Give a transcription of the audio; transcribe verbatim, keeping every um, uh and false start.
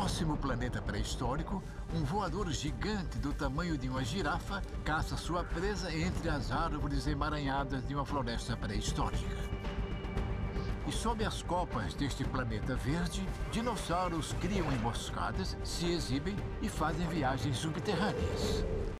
próximo planeta pré-histórico, um voador gigante do tamanho de uma girafa caça sua presa entre as árvores emaranhadas de uma floresta pré-histórica. E sob as copas deste planeta verde, dinossauros criam emboscadas, se exibem e fazem viagens subterrâneas.